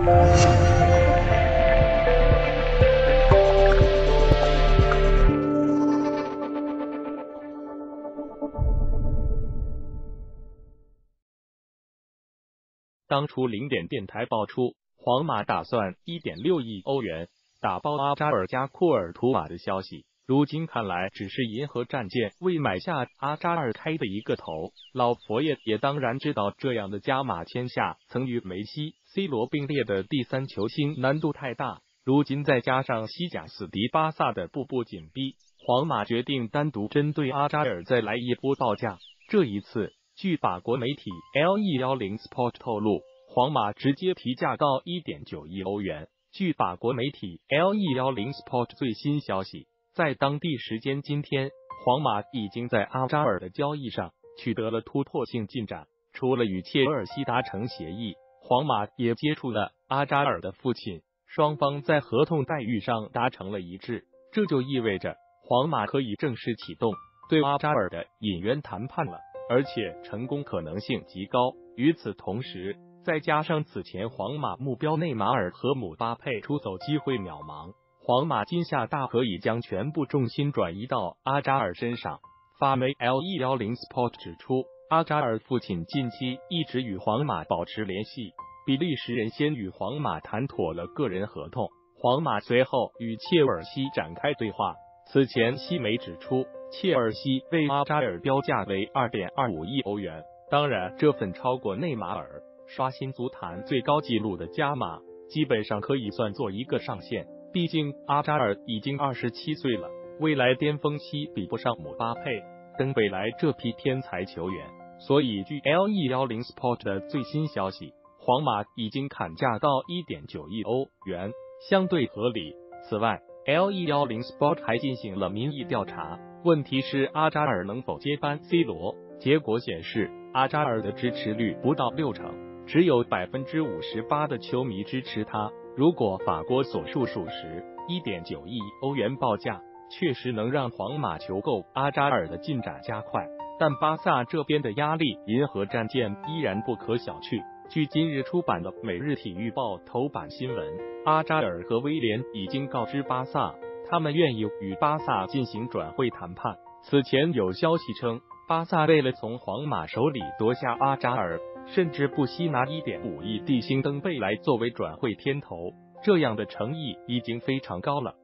当初0点电台爆出皇马打算1.6亿欧元打包阿扎尔加库尔图瓦的消息，如今看来只是银河战舰为买下阿扎尔开的一个头。老佛爷也当然知道这样的加码签下曾与梅西、C 罗并列的第3球星难度太大，如今再加上西甲死敌巴萨的步步紧逼，皇马决定单独针对阿扎尔再来一波报价。这一次，据法国媒体 LE10 Sport 透露，皇马直接提价到 1.9 亿欧元。据法国媒体 LE10 Sport 最新消息，在当地时间今天，皇马已经在阿扎尔的交易上取得了突破性进展。除了与切尔西达成协议，皇马也接触了阿扎尔的父亲，双方在合同待遇上达成了一致。这就意味着皇马可以正式启动对阿扎尔的引援谈判了，而且成功可能性极高。与此同时，再加上此前皇马目标内马尔和姆巴佩出走机会渺茫，皇马今夏大可以将全部重心转移到阿扎尔身上。法媒 LE10 Sport 指出，阿扎尔父亲近期一直与皇马保持联系，比利时人先与皇马谈妥了个人合同，皇马随后与切尔西展开对话。此前西媒指出，切尔西为阿扎尔标价为 2.25 亿欧元，当然这份超过内马尔刷新足坛最高纪录的加码，基本上可以算作一个上限。毕竟阿扎尔已经27岁了，未来巅峰期比不上姆巴佩、登贝莱这批天才球员，所以据 LE10 Sport 的最新消息，皇马已经砍价到 1.9 亿欧元，相对合理。此外，LE10 Sport 还进行了民意调查，问题是阿扎尔能否接班 C 罗？结果显示，阿扎尔的支持率不到60%，只有 58% 的球迷支持他。如果法国所述属实， 1.9 亿欧元报价确实能让皇马求购阿扎尔的进展加快，但巴萨这边的压力，银河战舰依然不可小觑。据今日出版的《每日体育报》头版新闻，阿扎尔和威廉已经告知巴萨，他们愿意与巴萨进行转会谈判。此前有消息称，巴萨为了从皇马手里夺下阿扎尔，甚至不惜拿 1.5 亿地星登贝莱作为转会天头，这样的诚意已经非常高了。